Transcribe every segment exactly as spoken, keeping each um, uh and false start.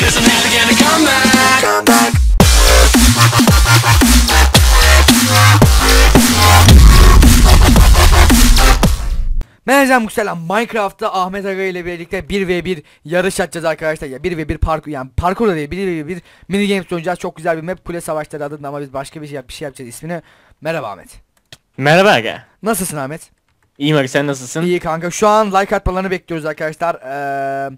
'cause I'm never gonna come back. Come back. Merhaba selam. Minecraft'ta Ahmet Aga ile birlikte bir ve bir yarış açacağız arkadaşlar. Ya bir ve bir parkur, yani parkur da değil, bir ve bir mini games oynayacağız. Çok güzel bir map, kule savaşları adında, ama biz başka bir şey, bir şey yapacağız ismini. Merhaba Ahmet. Merhaba Aga. Nasılsın Ahmet? İyiyim Aga, sen nasılsın? İyi kanka. Şu an like atmalarını bekliyoruz arkadaşlar. Ee,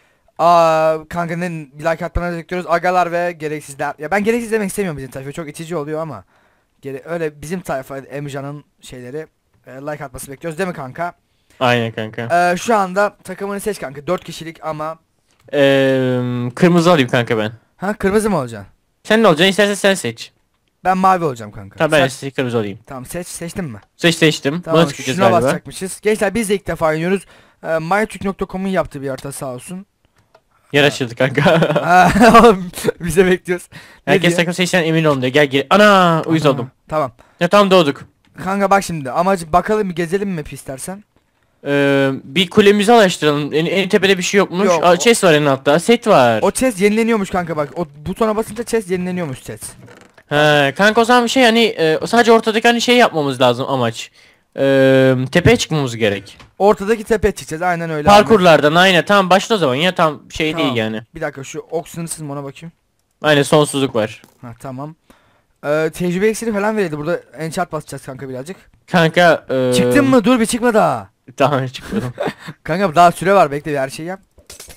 aa, kanka ne like atmalarını bekliyoruz. Agalar ve gereksizler. Ya ben gereksiz demek istemiyorum bizim tayfa. Çok itici oluyor ama. Gere öyle bizim tayfa Emcan'ın şeyleri e, like atması bekliyoruz değil mi kanka? Aynen kanka. Ee, şu anda takımını seç kanka. dört kişilik ama. Ee, kırmızı alayım kanka ben. Ha, kırmızı mı olacaksın? Sen ne olacaksın? İstersen sen seç. Ben mavi olacağım kanka. Tamam, ben Sen- size kırmızı alayım. Tamam, seç seçtin mi? Seç seçtim. Tamam, Buna tıklayacağız şuna galiba. basacakmışız. Gençler biz de ilk defa oynuyoruz. Ee, mytürk nokta com'un yaptığı bir harita sağ olsun. Yer açıldı kanka. Aa, Bize bekliyoruz. Ne Herkes diyor? takım seçsen emin olun diyor. Gel gel. Ana uyuz Aha, oldum. Tamam. Ya tam doğduk. Kanka bak şimdi, amacı bakalım, bir gezelim mi map'i istersen. Ee, bir kulemizi araştıralım. En, en tepede bir şey yokmuş. Yok, Aa, o- chest var en altta. Set var. O chest yenileniyormuş kanka bak. O butona basınca chest yenileniyormuş chest. He, kanka o zaman bir şey hani e, sadece ortadaki hani şey yapmamız lazım amaç. Ee, tepeye çıkmamız gerek. Ortadaki tepeye çıkacağız, aynen öyle. Parkurlardan aynen. Tamam başla o zaman ya, tam şey Tamam. değil yani. Bir dakika, şu ok sınırsız mı ona bakayım. Aynen, sonsuzluk var. Ha tamam. Ee, tecrübe iksiri falan verildi. Burada enchant basacağız kanka birazcık. Kanka e, Çıktın mı? Dur bir çıkma daha. Tamam çıkmadım. Kanka daha süre var, bekle bir her şeyi yap.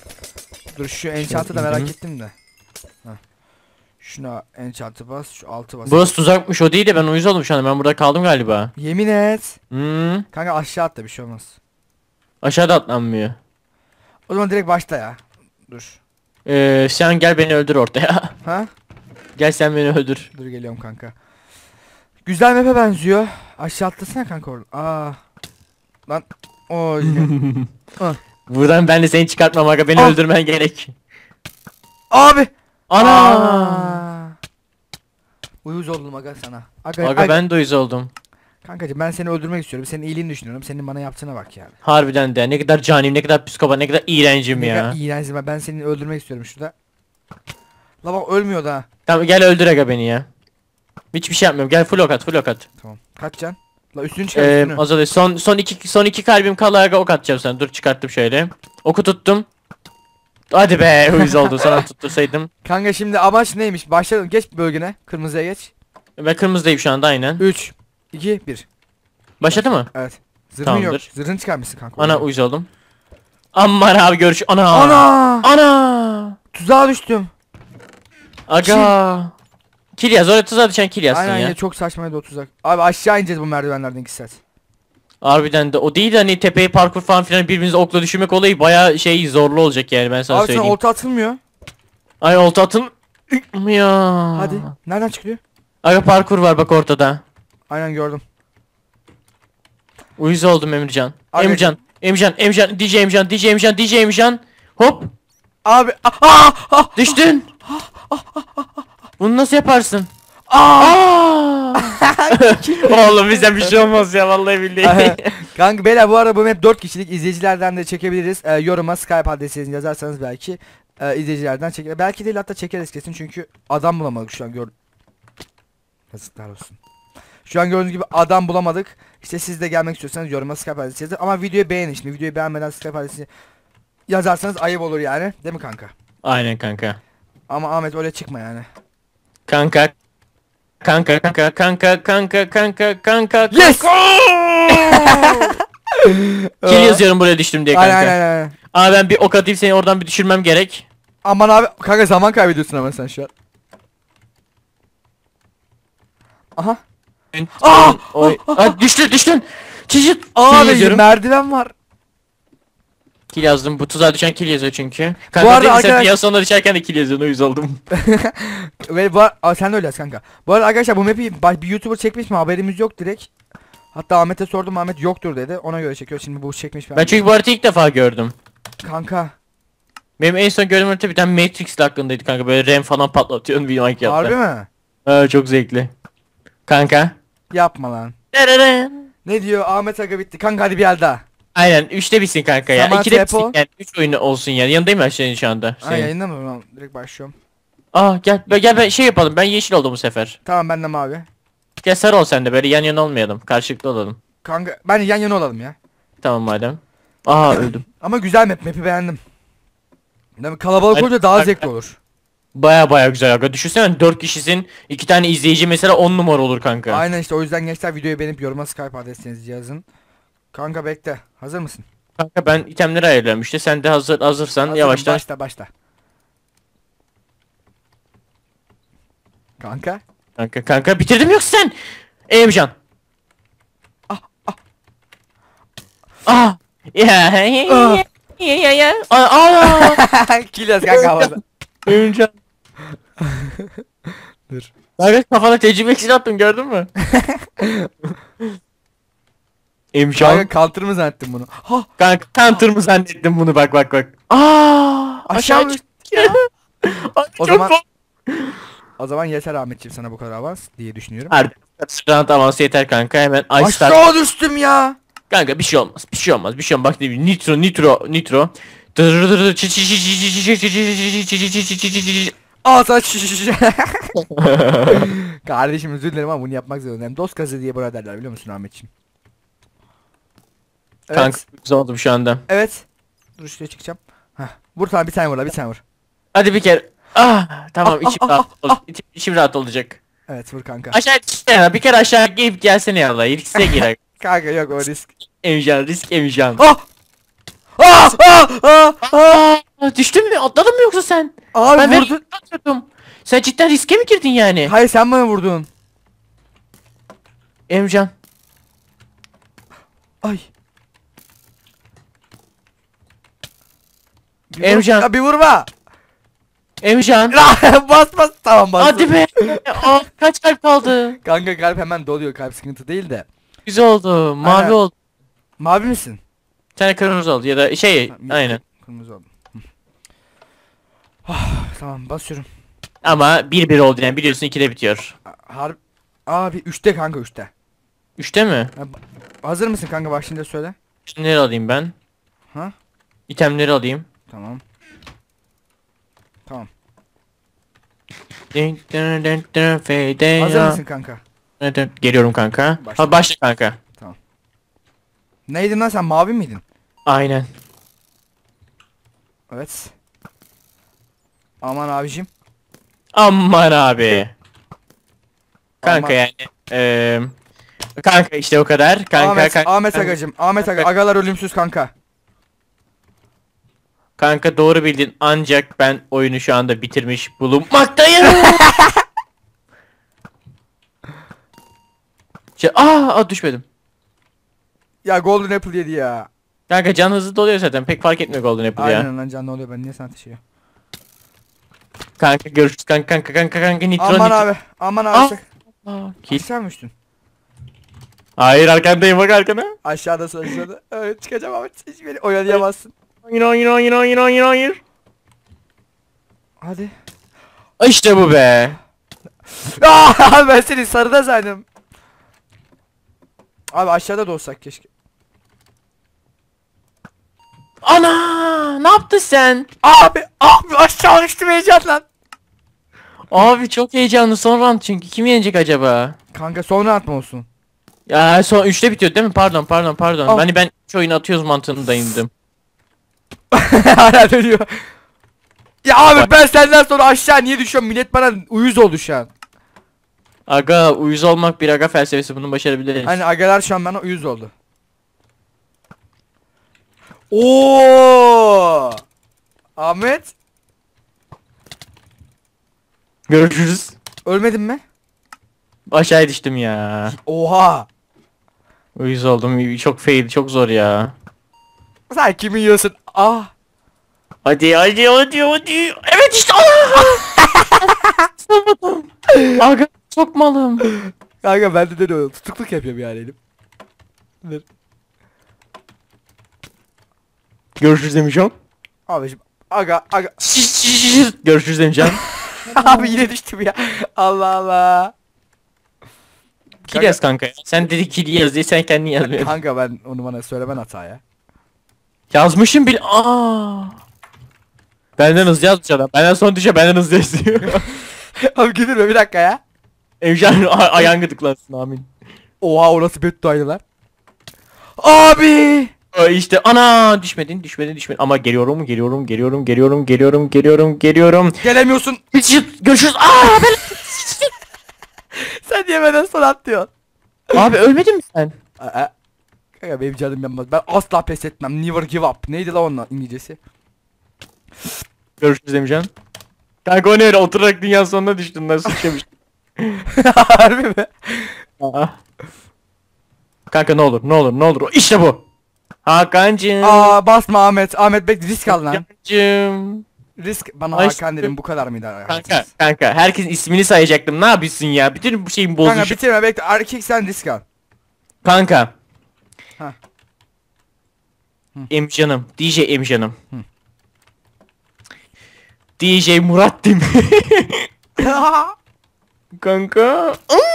Dur şu enchant'ı da merak Hı hı. ettim de. Heh. Şuna enchant'ı bas, şu altı bas. Burası tuzakmış, o değil de ben uyuz oldum şu an, ben burada kaldım galiba. Yemin et. Hmm. Kanka aşağı at da bir şey olmaz. Aşağıda atlanmıyor. O zaman direkt başla ya. Dur. Ee, sen gel beni öldür ortaya. Ha? Gel sen beni öldür. Dur geliyorum kanka. Güzel map'e benziyor. Aşağı atlasana kanka oradan. Aa. Lan. Oy. Buradan ben de seni çıkartmam aga, beni Ah. öldürmen gerek. Abi. Ana! Aa. Uyuz oldum aga sana. Aga, Aga ben de uyuz oldum. Kankacığım ben seni öldürmek istiyorum. Senin iyiliğini düşünüyorum. Senin bana yaptığına bak yani. Harbiden de ne kadar caniyim, ne kadar psikopat, ne kadar iğrencim Ne kadar ya. iğrençsin ben. Ben seni öldürmek istiyorum şurada. La bak ölmüyor da. Tamam gel öldür aga beni ya. Hiçbir şey yapmıyorum, gel full ok at, full ok at. Tamam. Kaç can? La üstünü çıkar Ee, üstünü. Azale son son iki son iki kalbim kala aga, ok atacağım sana. Dur çıkarttım şöyle. Oku tuttum. Hadi be, uyuz oldu, sana tuttursaydım. Kanka şimdi amaç neymiş? Başlayalım. Geç bölgene. Kırmızıya geç. Ben kırmızıdayım şu anda aynen. üç iki bir. Başladı mı? Evet. Zırhın yok. Tamamdır. Zırhını çıkarmışsın kanka. Ana orada. uyuz oldum. Aman abi görüş. Ana. Ana! Ana. Tuzağa düştüm. Aga. Kill yaz, oraya tuzağa düşen kill yazsın Aynen ya. ya, çok saçmaydı o tuzak. Abi aşağı ineceğiz bu merdivenlerden iki saat. Harbiden de o değil de hani tepeye parkur falan filan birbirinizi okla düşürmek olayı baya şey zorlu olacak yani, ben sana Abi sana söyleyeyim. olta atılmıyor. Ay olta atın. Ya. Hadi. Nereden çıkıyor? Aga parkur var bak ortada. Aynen gördüm. Uyuz oldum Emircan. Aga- Emircan. Emircan. Emircan. D J Emircan. D J Emircan. D J Emircan. Hop. Abi. Ah, ah, ah, Düştün. Bunu nasıl yaparsın? ah. Aa! Oğlum bizden bir şey olmaz ya, vallahi billahi. Kanka beyler, bu arada bu map dört kişilik, izleyicilerden de çekebiliriz. Ee, yoruma Skype adresinizi yazarsanız belki e, izleyicilerden çeker. Belki değil, hatta çekeriz kesin, çünkü adam bulamadık şu an, gör. Yazıklar olsun. Şu an gördüğünüz gibi adam bulamadık. İşte siz de gelmek istiyorsanız yoruma Skype adresi yazın. Ama videoyu beğenin şimdi. Videoyu beğenmeden Skype adresi yazarsanız ayıp olur yani. Değil mi kanka? Aynen kanka. Ama Ahmet öyle çıkma yani. Kanka. Kanka kanka kanka kanka kanka kanka. Yes! Kill yazıyorum buraya düştüm diye kanka. Aynen aynen aynen. Abi ben bir ok atayım, seni oradan bir düşürmem gerek. Aman abi kanka, zaman kaybediyorsun ama sen şu an. Aha. Aa! Oy. Aa, düştün düştün. Çocuk. Kill Abi yazıyorum. merdiven var. Kill yazdım. Bu tuzağa düşen kill yazıyor çünkü. Kanka Bu arada değil mi? Sen arkadaş- piyasa sonunda düşerken de kill yazıyorsun, uyuz oldum. Ve bu ar- Aa, sen de öyle yaz kanka. Bu arada arkadaşlar bu map'i ba- bir YouTuber çekmiş mi, haberimiz yok direkt. Hatta Ahmet'e sordum, Ahmet yoktur dedi. Ona göre çekiyor. Şimdi bu çekmiş. Ben çünkü bu haritayı ilk defa gördüm. Kanka. Benim en son gördüğüm harita bir tane Matrix hakkındaydı kanka, böyle RAM falan patlatıyorsun bir Minecraft'ta. Harbi mi? Ha, çok zevkli. Kanka. Yapma lan. Dereren. Ne diyor Ahmet Aga bitti. Kanka hadi bir el daha. Aynen üçte bitsin kanka ya. Saman ikide Tepo. bitsin yani. üç oyunu olsun yani. Yanındayım ben senin şu anda. Ha Senin. yayında mı? Tamam, direkt başlıyorum. Aa gel be- gel ben şey yapalım. Ben yeşil oldum bu sefer. Tamam ben de mavi. Gel sarı ol sen de böyle yan yana olmayalım. Karşılıklı olalım. Kanka ben yan yana olalım ya. Tamam madem. Aa öldüm. Ama güzel map, map'i beğendim. Değil mi? Kalabalık Hadi- olunca daha hadi- zevkli olur. Baya baya güzel aga. Düşünsene dört kişisin. iki tane izleyici mesela on numara olur kanka. Aynen işte o yüzden gençler videoyu beğenip yoruma Skype adresinizi yazın. Kanka bekle. Hazır mısın? Kanka ben itemleri ayarlıyorum işte. Sen de hazır hazırsan Hazırım, yavaştan. Başla başla. Kanka. Kanka kanka bitirdim yoksa sen. Emcan. Ah ah. Ah. Ya ya ya ya ya ya. Aa, aa. Kill yaz kanka havada. Emcan. Dur. Kanka kafana tecrübe iksiri attım gördün mü? Emcan. Kanka counter mı zannettin bunu? Ha Kanka counter mı zannettim bunu bak bak bak. Aa. aşağı Aşağı mı? çıktık ya. Ay, O çok zaman- kork- O zaman yeter Ahmetciğim sana bu kadar avans diye düşünüyorum. Hadi. Round avansı yeter kanka hemen Ice Star. Aşağı düştüm ya. Kanka bir şey olmaz. Bir şey olmaz. Bir şey olmaz. Bak ne bileyim, nitro nitro nitro. Al sana şiş. Kardeşim özür dilerim ama bunu yapmak zorundayım. Dost kazı diye burada derler biliyor musun Ahmetciğim? Evet. Kanka güzel oldum şu anda. Evet. Dur şuraya çıkacağım. Heh. Vur tamam bir tane vur la bir tane vur. Hadi bir kere. Ah tamam Ah, içim ah, rahat ah, olacak. İçim, içim rahat olacak. Evet vur kanka. Aşağı düşsene bir kere aşağı gelip gelsene yallah. İlkisine gir. Kanka yok o risk. Emcan risk Emcan. Ah! Ah! Ah! Ah! Ah! Aa, düştün mü? Atladın mı yoksa sen? Abi Ben vurdun. vurdum. Atıyordum. Sen cidden riske mi girdin yani? Hayır sen bana vurdun. Emcan. Ay. Bir vur- Emrecan. Ya bir vurma. Emcan. bas bas tamam bas. Hadi be. Aa, kaç kalp kaldı? Kanka kalp hemen doluyor kalp sıkıntı değil de. Güzel oldu. Mavi Aynen. oldu. Mavi misin? Bir tane kırmızı oldu ya da şey Ha, aynen. Kırmızı oldu. Hı. Ah, tamam basıyorum. Ama bir bir oldu yani biliyorsun ikide bitiyor. A- Harbi. Abi üçte kanka üçte. Üçte mi? Ha, ba- Hazır mısın kanka başında söyle. Şimdi nereye alayım ben? Ha? İtemleri alayım. Tamam. Tamam. Hazır mısın kanka? Geliyorum kanka. Başla. Ha, başla kanka. Neydin lan sen mavi miydin? Aynen. Evet. Aman abicim. Aman abi. Kanka Aman. yani. eee kanka işte o kadar. Kanka Ahmet, kanka. Ahmet kanka, Agacım. Ahmet Aga. kanka. Agalar ölümsüz kanka. Kanka doğru bildin ancak ben oyunu şu anda bitirmiş bulunmaktayım. şey, aa, aa düşmedim. Ya Golden Apple yedi ya. Kanka can hızlı doluyor zaten pek fark etmiyor Golden Apple ya. Aynen lan canlı oluyor ben niye sana taşıyor. Kanka görüşürüz kanka kanka kanka kanka nitro Aman nitro. abi. Aman abi. Aa. sak- Aa, kill. Aşağı mı düştün? Hayır arkandayım bak arkana. Aşağıda aşağıda. Evet çıkacağım Ahmet. Hiç beni oyalayamazsın. Hayır hayır hayır hayır hayır hayır. Hadi. İşte bu be. Aa, ben seni sarıda saydım. Abi aşağıda da olsak keşke. Ana ne yaptın sen? Abi abi aşağı düştüm heyecanlan. Abi çok heyecanlı son round çünkü kim yenecek acaba? Kanka sonra atma olsun. Ya son üçte bitiyor değil mi? Pardon pardon pardon. Al. Hani ben üç oyunu atıyoruz mantığındaydım. Hala dönüyor. Ya abi ben senden sonra aşağı niye düşüyorum? Millet bana uyuz oldu şu an. Aga uyuz olmak bir aga felsefesi bunu başarabiliriz. Hani agalar şu an bana uyuz oldu. Oo! Ahmet Görüşürüz. ölmedin mi? Aşağıya düştüm ya. Oha! Uyuz oldum. Çok fail, çok zor ya. Sen kimi yiyorsun? Ah! Hadi hadi hadi hadi. Evet işte. Sokmadım. Aga çok malım. Kanka bende de öyle tutukluk yapıyorum yani elim. Dur. Görüşürüz demişim. Abicim aga aga Görüşürüz demişim. abi yine düştüm ya. Allah Allah. Kill yaz kanka. Sen dedi kill yaz diye sen kendin yazmıyorsun. Kanka ben onu bana söylemen hata ya. Yazmışım bil. Aa. Benden hızlı yazmış adam. Benden son düşe benden hızlı yazıyor. Abi gülürme bir dakika ya. Emcan ayağın gıdıklansın amin. Oha orası bedduaydı lan. Abi. Ee, işte ana düşmedin düşmedin düşmedin ama geliyorum geliyorum geliyorum geliyorum geliyorum geliyorum geliyorum. Gelemiyorsun. Görüşürüz. Aa ben... Sen yemeden son atlıyorsun. Abi ölmedin mi sen? Aa. Kanka benim canım yanmaz. Ben asla pes etmem. Never give up. Neydi lan onun İngilizcesi? Görüşürüz Emcan. Kanka o ne öyle oturarak dünyanın sonuna düştün lan sıçramış. Harbi mi? Aa. Kanka ne olur ne olur ne olur işte bu. Hakan'cım. Aa basma Ahmet. Ahmet bekle risk al lan. Hakan'cım. Risk bana Ay, Hakan dedim bu kadar mıydı arkadaşlar? Kanka kanka herkesin ismini sayacaktım ne yapıyorsun ya bütün bu şeyin Kanka bozuşu. bitirme bekle. Erkek sen risk al. Kanka. Ha. Emcanım. D J Emcanım. Hı. D J Murat değil mi? Kanka.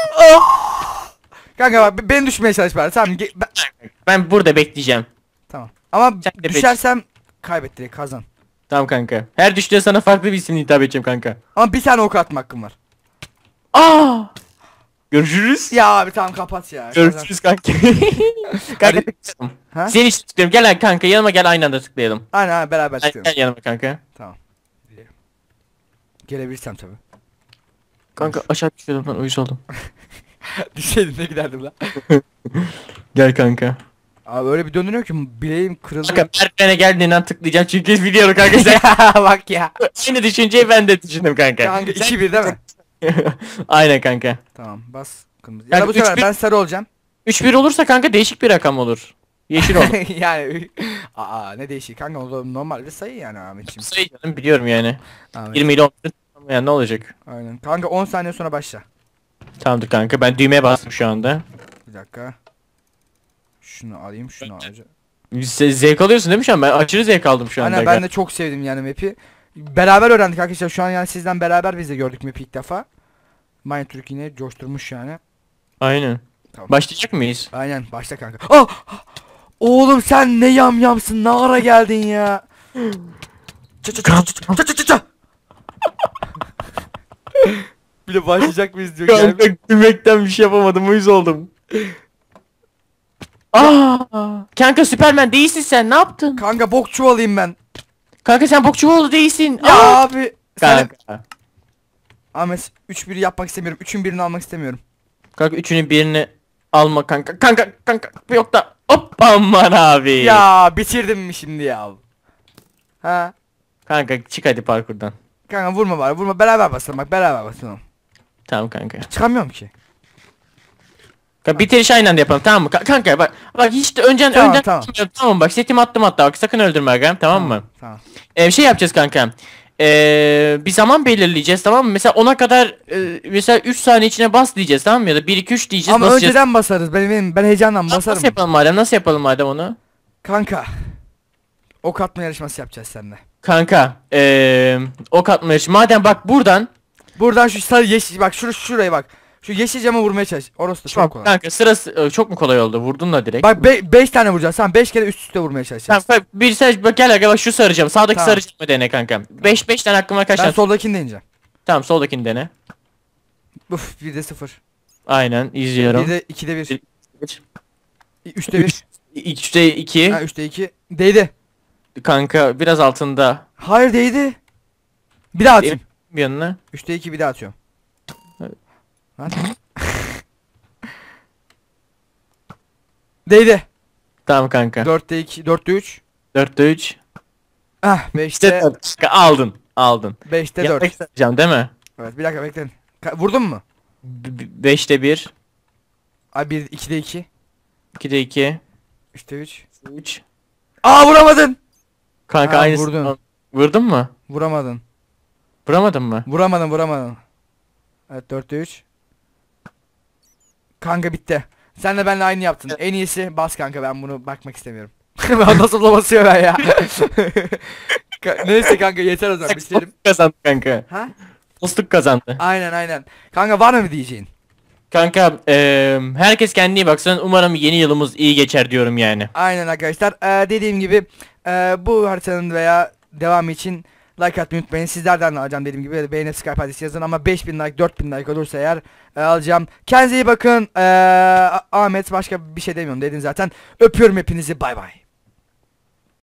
Kanka bak beni düşmeye çalış bari. Tamam. ge- Ben... Ben burada bekleyeceğim. Tamam. Ama Sen de düşersem kaybet direkt kazan. Tamam kanka. Her düştüğünde sana farklı bir isimle hitap edeceğim kanka. Ama bir tane ok atma hakkım var. Aa! Görüşürüz. Ya abi tamam kapat ya. kazan. Görüşürüz kanka. kanka Hadi. tıklayalım. Ha? Seni istiyorum. Gel lan kanka yanıma gel aynı anda tıklayalım. Aynen aynen beraber Gel, çıkıyorum. gel yanıma kanka. Tamam. Gelebilirsem tabii. Kanka aşağı düşüyordum lan uyuz oldum. Düşseydim ne giderdim lan. Gel kanka. Abi öyle bir döndürüyor ki bileğim kırıldı. Kanka merdivene geldiğinden tıklayacağım çünkü biliyorum kanka sen. Bak ya. Aynı düşünceyi ben de düşündüm kanka. Kanka Sen- iki bir değil mi? Aynen kanka. Tamam bas kırmızı. Ya Kanka, da bu sefer üç bir- ben sarı olacağım. üç bir olursa kanka değişik bir rakam olur. Yeşil olur. yani aa ne değişik kanka o da normal bir sayı yani Ahmetciğim. Sayı canım biliyorum yani. Ahmet. yirmi ile on yani ne olacak? Aynen. Kanka on saniye sonra başla. Tamamdır kanka ben düğmeye bastım şu anda. Bir dakika. Şunu alayım şunu alacağım. Se- zevk alıyorsun değil mi şu an? Ben aşırı zevk aldım şu anda. Aynen ben de çok sevdim yani map'i. Beraber öğrendik arkadaşlar şu an yani sizden beraber biz de gördük map'i ilk defa. Mine Türk yine coşturmuş yani. Aynen. Tamam. Başlayacak mıyız? Aynen başla kanka. Ah! Oğlum sen ne yamyamsın ne ara geldin ya. Ça ça ça ça ça ça ça. Bir de başlayacak mıyız diyor. Kanka Gel. gülmekten bir şey yapamadım uyuz oldum. Aa! Kanka Süpermen değilsin sen ne yaptın? Kanka bok çuvalıyım ben. Kanka sen Bokçuoğlu değilsin. Ya Aa! abi. Sen Kanka. Ahmet üç biri yapmak istemiyorum. üçün birini almak istemiyorum. Kanka üçünün birini alma kanka. Kanka kanka yok da hop aman abi. Ya bitirdim mi şimdi ya? Ha? Kanka çık hadi parkurdan. Kanka vurma bari vurma beraber basalım bak beraber basalım. Tamam kanka. Çıkamıyorum ki. Kanka bitiriş aynı anda yapalım tamam mı? Ka- kanka bak bak hiç de önceden Tamam, önden tamam. tamam bak setimi attım hatta bak sakın öldürme aga tamam mı? Tamam. Ee, şey yapacağız kanka. Ee, bir zaman belirleyeceğiz tamam mı? Mesela ona kadar e, mesela üç saniye içine bas diyeceğiz tamam mı? Ya da bir iki üç diyeceğiz Ama basacağız. önceden basarız. Ben benim ben heyecandan Nasıl basarım. yapalım madem? Nasıl yapalım madem onu? Kanka. Ok atma yarışması yapacağız seninle. Kanka, eee ok atma yarışı. Madem bak buradan Buradan şu sarı yeşil bak şur şuraya bak. Şu yeşil cama vurmaya çalış. Orası da çok kolay. kanka sırası e, çok mu kolay oldu? Vurdun da direkt. Bak beş tane vuracağız. Sen beş kere üst üste vurmaya çalışacağız. Tamam, bir sen bak gel aga bak şu saracağım. Sağdaki Tamam. saracağımı dene kanka. beş beş tane hakkım var kaç Ben tane? soldakini deneyeceğim. Tamam soldakini dene. Uf bir de sıfır. Aynen izliyorum. Bir de ikide bir. Bir- Üçte bir. üçte iki. Ha üçte iki. Değdi. Kanka biraz altında. Hayır değdi. Bir daha atayım. Bir yanına. Üçte iki bir daha atıyorum. Evet. Lan. Değdi. Tamam kanka. Dörtte iki. Dörtte üç. dörtte üç. Ah İşte beşte. dört. Kanka, aldın. Aldın. Beşte Yanına dört. saracağım değil mi? Evet bir dakika bekleyin. Ka- Vurdun mu? beşte bir. Ay bir ikide iki. ikide iki. Üçte üç. üç. Aa vuramadın. Kanka Ha, aynısı. vurdun. Vurdun mu? Vuramadın. Vuramadın mı? Vuramadın vuramadın. Evet dörtte üç. Kanka bitti. Sen de benimle aynı yaptın. En iyisi bas kanka ben bunu bakmak istemiyorum. Ben nasıl da basıyor ben ya. Ka- Neyse kanka yeter o zaman bitirelim. Dostluk kazandı kanka. Ha? Dostluk kazandı. Aynen aynen. Kanka var mı bir diyeceğin? Kanka eee, herkes kendine iyi baksın. Umarım yeni yılımız iyi geçer diyorum yani. Aynen arkadaşlar. Ee, dediğim gibi e, bu haritanın veya devamı için like atmayı unutmayın. Sizlerden de alacağım dediğim gibi. Beğeni Skype adresi yazın ama beş bin like dört bin like olursa eğer e, alacağım. Kendinize iyi bakın. Ee, Ahmet başka bir şey demiyorum dedin zaten. Öpüyorum hepinizi. Bay bay.